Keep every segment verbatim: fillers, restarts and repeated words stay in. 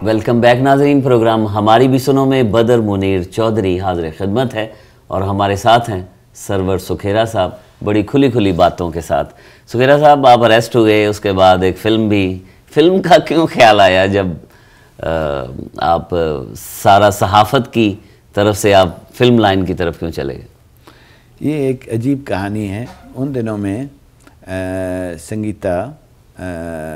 Welcome back नाजरीन। Programme हमारी भी सुनो में बदर मुनीर चौधरी हाजिर खिदमत है और हमारे साथ हैं सरवर सुखेरा साहब बड़ी खुली खुली बातों के साथ। सुखेरा साहब, आप अरेस्ट हुए, उसके बाद एक फ़िल्म भी, फिल्म का क्यों ख्याल आया जब आ, आप सारा सहाफ़त की तरफ से आप फिल्म लाइन की तरफ क्यों चले गए? ये एक अजीब कहानी है। उन दिनों में आ, संगीता आ,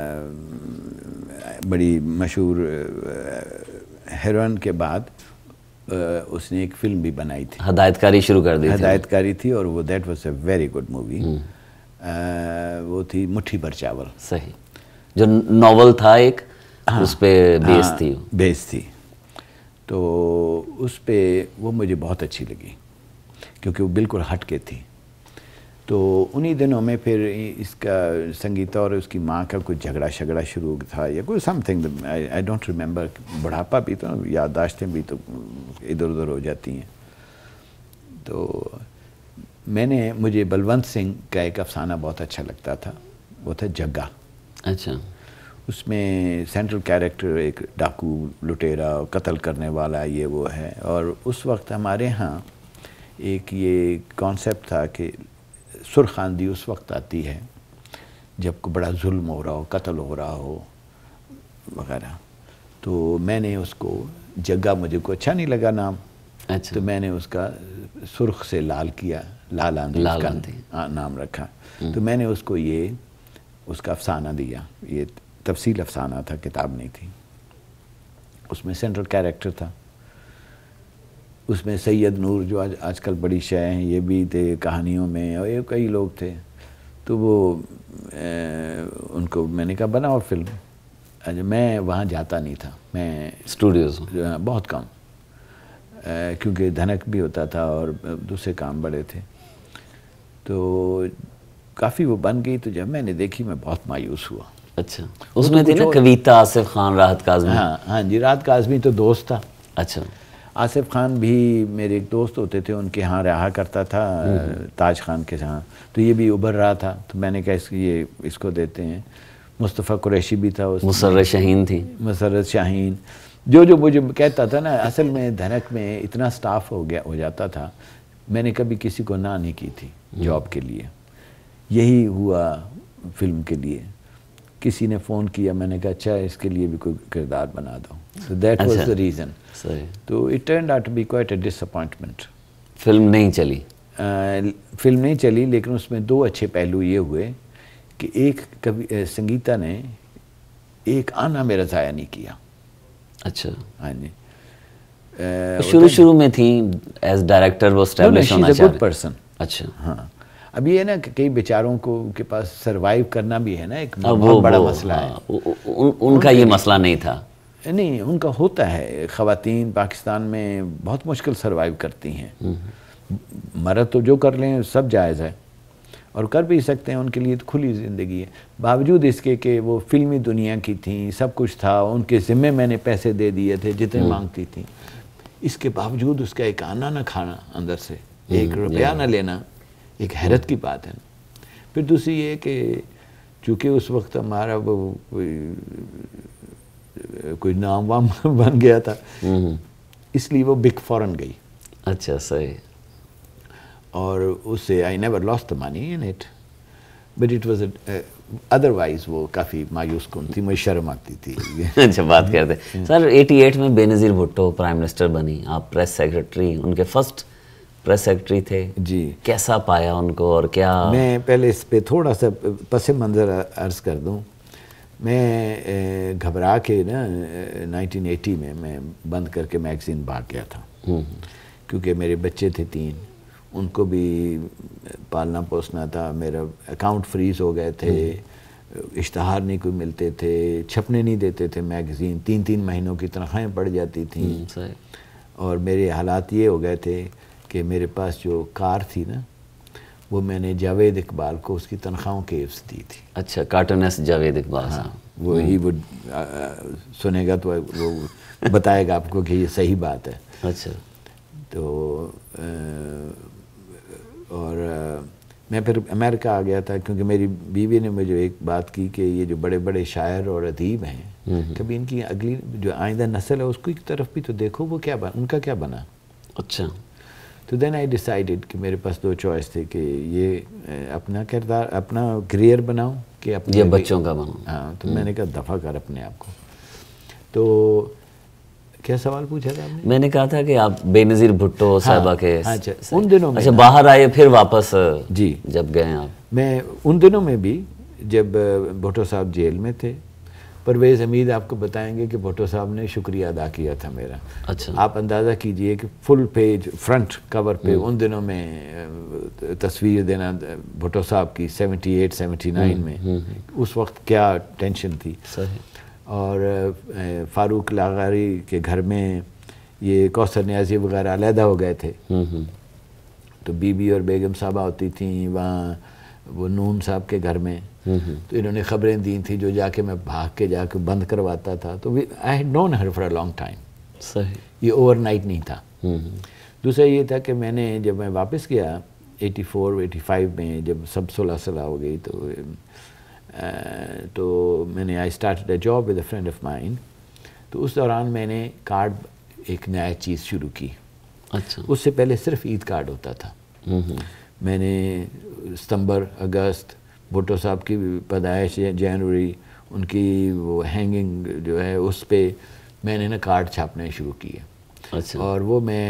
बड़ी मशहूर हीरोइन के बाद आ, उसने एक फिल्म भी बनाई थी, हदायतकारी शुरू कर दी थी। हदायतकारी थी और वो that was a very good movie. वो थी मुट्ठी भर चावल। सही, जो नॉवल था एक, हाँ, उस पे बेस हाँ, थी बेस थी। तो उस पे वो मुझे बहुत अच्छी लगी क्योंकि वो बिल्कुल हट के थी। तो उन्हीं दिनों में फिर इसका संगीता और उसकी माँ का कुछ झगड़ा शगड़ा शुरू था या कोई समथिंग, आई डोंट रिमेंबर। बुढ़ापा भी तो, याददाश्तें भी तो इधर उधर हो जाती हैं। तो मैंने मुझे बलवंत सिंह का एक अफसाना बहुत अच्छा लगता था, वो था जग्गा। अच्छा। उसमें सेंट्रल कैरेक्टर एक डाकू, लुटेरा, कत्ल करने वाला ये वो है। और उस वक्त हमारे यहाँ एक ये कॉन्सेप्ट था कि सुरखांदी उस वक्त आती है जब को बड़ा जुल्म हो रहा हो, कत्ल हो रहा हो वगैरह। तो मैंने उसको, जग्गा मुझे को अच्छा नहीं लगा नाम। अच्छा। तो मैंने उसका सुर्ख से लाल किया, लाल आंधी लाल उसका आंधी। नाम रखा। तो मैंने उसको ये उसका अफसाना दिया। ये तफसील अफसाना था, किताब नहीं थी। उसमें सेंट्रल कैरेक्टर था। उसमें सैयद नूर जो आज आजकल बड़ी शय हैं ये भी थे कहानियों में, और ये कई लोग थे। तो वो ए, उनको मैंने कहा बनाओ फिल्म। अच्छा, मैं वहाँ जाता नहीं था, मैं स्टूडियोज बहुत कम, ए, क्योंकि धनक भी होता था और दूसरे काम बड़े थे। तो काफ़ी वो बन गई। तो जब मैंने देखी मैं बहुत मायूस हुआ। अच्छा, उसमें थी ना कविता, आसिफ खान, राहत काज़मी। हाँ हाँ जी, राहत काज़मी तो दोस्त था। अच्छा। आसिफ खान भी मेरे एक दोस्त होते थे, उनके यहाँ रहा करता था, ताज खान के यहाँ। तो ये भी उभर रहा था, तो मैंने कहा इसको ये इसको देते हैं। मुस्तफ़ा कुरैशी भी था, मुसर्रत शाहीन थी। मुसर्रत शाहीन, जो जो मुझे कहता था ना। असल में धनक में इतना स्टाफ हो गया हो जाता था, मैंने कभी किसी को ना नहीं की थी जॉब के लिए। यही हुआ फिल्म के लिए। किसी ने फ़ोन किया, मैंने कहा अच्छा इसके लिए भी कोई किरदार बना दो। So that was the reason. सही। तो it turned out to be quite a disappointment. Film नहीं चली। फिल्म नहीं चली, लेकिन उसमें दो अच्छे पहलू ये हुए कि एक, कभी संगीता ने एक आना मेरा ज़ाया नहीं किया। अच्छा। हाँ जी। शुरू शुरू में थी एज डायरेक्टर वो एस्टैब्लिश होना चाह रहे। पर्सन। अच्छा। हाँ, अब ये ना कि कई बेचारों को के पास सरवाइव करना भी है ना, एक बहुत बड़ा मसला है। उ, उ, उनका ये मसला नहीं था। नहीं, उनका होता है। ख़वातीन पाकिस्तान में बहुत मुश्किल सरवाइव करती हैं। मर्द तो जो कर लें सब जायज़ है और कर भी सकते हैं, उनके लिए तो खुली ज़िंदगी है। बावजूद इसके कि वो फिल्मी दुनिया की थी, सब कुछ था, उनके ज़िम्मे मैंने पैसे दे दिए थे जितने मांगती थी। इसके बावजूद उसका एक आना ना खाना अंदर से, एक रुपया ना लेना, एक हैरत की बात है। फिर दूसरी ये कि चूँकि उस वक्त हमारा वो कोई, कोई नाम वाम बन गया था, इसलिए वो बिग फॉरेन गई। अच्छा, सही। और उससे I never lost the money in it, but it was otherwise वो काफ़ी मायूस कौन थी, मुझे शर्म आती थी। अच्छा, बात करते सर। अठासी में बेनज़ीर भुट्टो प्राइम मिनिस्टर बनी, आप प्रेस सेक्रेटरी, उनके फर्स्ट प्रेस सेक्रेटरी थे जी। कैसा कैसा पाया उनको और क्या? मैं पहले इस पे थोड़ा सा पस मंज़र अर्ज़ कर दूं। मैं घबरा के ना नाइनटीन एटी में मैं बंद करके मैगज़ीन भाग गया था, क्योंकि मेरे बच्चे थे तीन, उनको भी पालना पोसना था। मेरा अकाउंट फ्रीज़ हो गए थे, इश्तहार नहीं कोई मिलते थे, छपने नहीं देते थे मैगज़ीन, तीन तीन महीनों की तनख्वाहें पड़ जाती थी। और मेरे हालात ये हो गए थे कि मेरे पास जो कार थी ना, वो मैंने जावेद इकबाल को उसकी तनख्वाहों के एवज दी थी। अच्छा, कार्टूनिस्ट जावेद इकबाल। हाँ, वो ही वो सुनेगा तो वो बताएगा आपको कि ये सही बात है। अच्छा। तो आ, और आ, मैं फिर अमेरिका आ गया था, क्योंकि मेरी बीवी ने मुझे एक बात की कि ये जो बड़े बड़े शायर और अदीब हैं, कभी इनकी अगली जो आइंदा नस्ल है उसकी तरफ भी तो देखो, वो क्या बना, उनका क्या बना। अच्छा। तो देन आई डिसाइडेड कि मेरे पास दो चॉइस थे कि ये अपना किरदार, अपना करियर बनाऊं कि अपने ये बच्चों का बनाऊं। हाँ, तो मैंने कहा दफ़ा कर अपने आप को। तो क्या सवाल पूछा था आपने? मैंने कहा था कि आप बेनज़ीर भुट्टो साहिबा हाँ, के हाँ, अच्छा, उन दिनों में अच्छा बाहर आए फिर वापस जी जब गए आप? मैं उन दिनों में भी जब भुट्टो साहब जेल में थे, परवेज़ हमीद आपको बताएंगे कि भुट्टो साहब ने शुक्रिया अदा किया था मेरा। अच्छा। आप अंदाज़ा कीजिए कि फुल पेज फ्रंट कवर पे उन दिनों में तस्वीर देना भुट्टो साहब की सेवेंटी एट सेवेंटी नाइन में, उस वक्त क्या टेंशन थी। सही। और फ़ारूक लागारी के घर में ये कौसर न्याज़ी वगैरह अलहदा हो गए थे, तो बीबी और बेगम साहबा होती थी वहाँ, वो नून साहब के घर में। तो इन्होंने खबरें दी थी जो जाके मैं भाग के जाके बंद करवाता था। तो I had known her for a long time. सही। ये ओवरनाइट नहीं था। दूसरा ये था कि मैंने जब मैं वापस गया एटी फोर एटी फाइव में, जब सब सोलह साल हो गई, तो Uh, तो मैंने I started a job with a friend of mine. तो उस दौरान मैंने कार्ड एक नया चीज़ शुरू की। अच्छा। उससे पहले सिर्फ ईद कार्ड होता था। मैंने सितंबर अगस्त भुट्टो साहब की पैदाइश जनवरी, उनकी वो हैंगिंग जो है उस पर मैंने ना कार्ड छापने शुरू किए। अच्छा। और वो मैं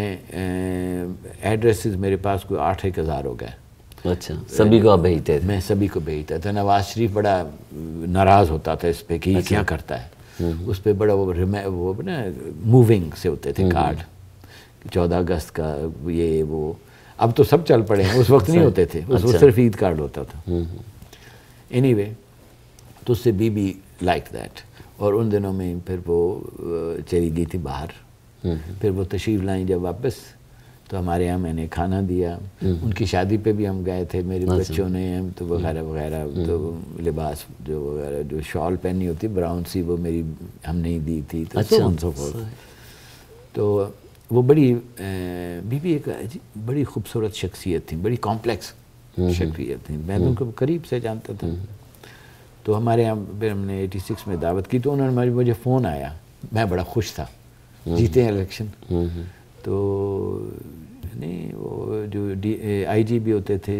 एड्रेसेस मेरे पास कोई आठ एक हज़ार हो गए। अच्छा, सभी को आप भेजते थे? मैं सभी को भेजता था। नवाज शरीफ बड़ा नाराज़ होता था इस पे कि अच्छा। क्या करता है। उस पर बड़ा वो वो ना मूविंग से होते थे कार्ड, चौदह अगस्त का ये वो। अब तो सब चल पड़े हैं, उस वक्त नहीं होते थे, उस वक्त सिर्फ ईद कार्ड होता था। एनीवे, तो उससे बीबी लाइक दैट। और उन दिनों में फिर वो चली गई थी बाहर। फिर वो तशरीफ़ लाई जब वापस, तो हमारे यहाँ मैंने खाना दिया। उनकी शादी पे भी हम गए थे, मेरे बच्चों ने तो वगैरह वगैरह, तो लिबास जो वगैरह जो शॉल पहनी होती ब्राउन सी, वो मेरी हमने ही दी थी। तो अच्छा। so so तो वो बड़ी बीबी एक बड़ी खूबसूरत शख्सियत थी, बड़ी कॉम्प्लेक्स शख्सियत थी। मैं उनको करीब से जानता था। तो हमारे यहाँ फिर हमने एटी सिक्स में दावत की, तो उन्होंने हमारी मुझे फ़ोन आया, मैं बड़ा खुश था, जीते हैं इलेक्शन। तो नहीं, वो जो डी आई जी भी होते थे,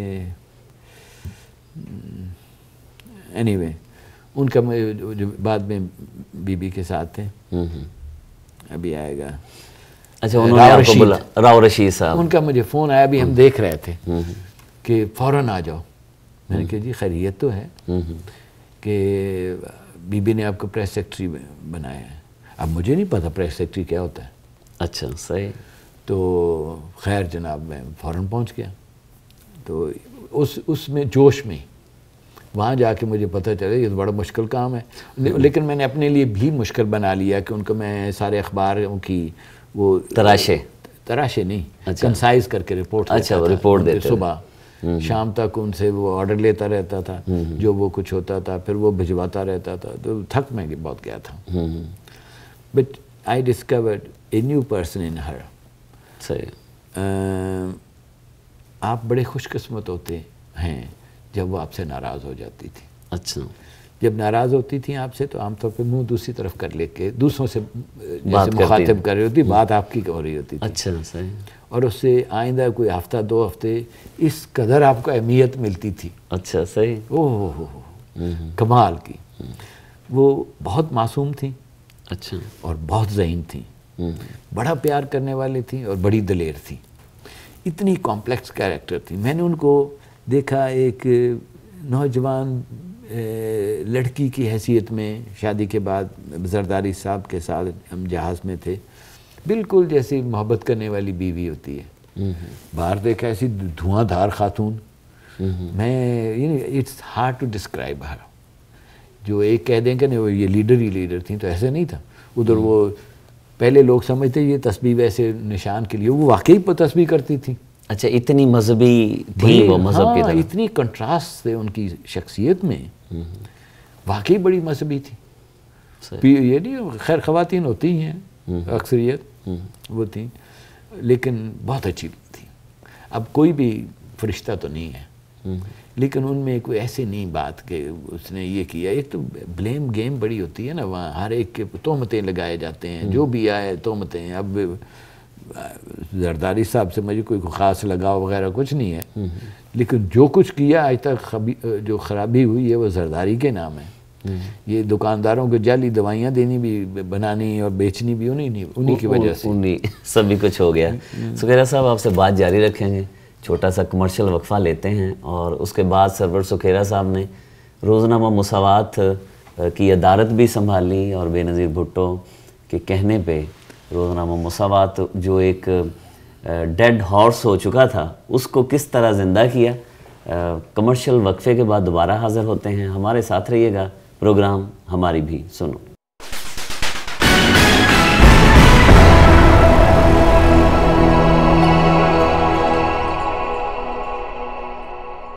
एनीवे anyway, उनका जो बाद में बीबी के साथ थे, अभी आएगा। अच्छा, उन्होंने आपको बोला? राव रशीद साहब। उनका मुझे फ़ोन आया, अभी हम देख रहे थे कि फ़ौरन आ जाओ। मैंने कहा जी खैरियत तो है कि बीबी ने आपको प्रेस सेक्रेटरी बनाया है। अब मुझे नहीं पता प्रेस सेक्रेटरी क्या होता है। अच्छा, सही। तो खैर जनाब, मैं फ़ौरन पहुंच गया। तो उस उसमें जोश में वहाँ जाके मुझे पता चला ये तो बड़ा मुश्किल काम है। लेकिन मैंने अपने लिए भी मुश्किल बना लिया कि उनको मैं सारे अखबारों की वो तराशे तराशे नहीं, अच्छा। कंसाइज करके रिपोर्ट अच्छा, वो रिपोर्ट देते सुबह शाम तक उनसे वो ऑर्डर लेता रहता था, जो वो कुछ होता था फिर वो भिजवाता रहता था। तो थक मैं बहुत गया था। But I discovered a new person in her. सही। आप बड़े खुशकिस्मत होते हैं जब वो आपसे नाराज़ हो जाती थी। अच्छा। जब नाराज़ होती थी आपसे तो आमतौर पे मुंह दूसरी तरफ कर लेके दूसरों से जैसे मुखातिब कर रही होती, बात आपकी हो रही होती थी। अच्छा, सही। और उससे आइंदा कोई हफ्ता दो हफ्ते इस कदर आपको अहमियत मिलती थी। अच्छा, सही। ओह हो हो कमाल की। वो बहुत मासूम थी। अच्छा। और बहुत ज़हीन थी, बड़ा प्यार करने वाली थी और बड़ी दलेर थी। इतनी कॉम्प्लेक्स कैरेक्टर थी। मैंने उनको देखा एक नौजवान लड़की की हैसियत में, शादी के बाद जरदारी साहब के साथ हम जहाज़ में थे, बिल्कुल जैसे मोहब्बत करने वाली बीवी होती है। बाहर देखा ऐसी धुआंधार खातून। मैं you know it's hard to describe her. जो एक कह दें कि नहीं वो ये लीडर ही लीडर थी, तो ऐसे नहीं था। उधर वो पहले लोग समझते ये तस्बीह वैसे निशान के लिए, वो वाकई पर तस्बीह करती थी। अच्छा, इतनी मजहबी थी वो, मजहब हाँ, की तरह। इतनी कंट्रास्ट थे उनकी शख्सियत में, वाकई बड़ी मजहबी थी। ये नहीं, खैर ख़वातीन होती ही हैं अक्सरियत, वो थी, लेकिन बहुत अच्छी थी। अब कोई भी फरिश्ता तो नहीं है, लेकिन उनमें कोई ऐसे नहीं बात कि उसने ये किया। एक तो ब्लेम गेम बड़ी होती है ना, वहाँ हर एक के तोहमतें लगाए जाते हैं, जो भी आए तोहमतें। अब जरदारी साहब से मुझे कोई ख़ास लगाव वगैरह कुछ नहीं है, लेकिन जो कुछ किया आज तक खबी जो ख़राबी हुई है वो जरदारी के नाम है। ये दुकानदारों को जाली दवाइयाँ देनी भी, बनानी और बेचनी भी उन्हीं नहीं उन्हीं की वजह से उन्हीं सभी कुछ हो गया। सुखेरा साहब आपसे बात जारी रखेंगे, छोटा सा कमर्शियल वक्फा लेते हैं और उसके बाद सरवर सुखेरा साहब ने रोज़नामा मुसावात की अदालत भी संभाली और बेनज़ीर भुट्टो के कहने पे रोज़नामा मुसावात जो एक डेड हॉर्स हो चुका था उसको किस तरह ज़िंदा किया। कमर्शियल वक्फे के बाद दोबारा हाज़िर होते हैं, हमारे साथ रहिएगा। प्रोग्राम हमारी भी सुनो।